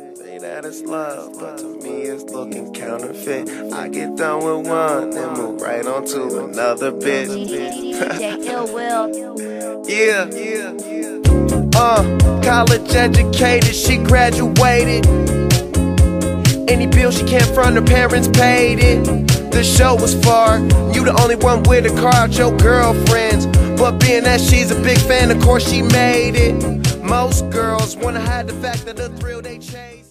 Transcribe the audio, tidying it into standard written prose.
Say that it's love, but to me it's looking counterfeit. I get done with one, then move right on to another bitch. Yeah, college educated, she graduated. Any bill she can't front, her parents paid it. The show was far, you the only one with a car out your girlfriends. But being that she's a big fan, of course she made it. Most girls wanna hide the fact that the thrill they chase.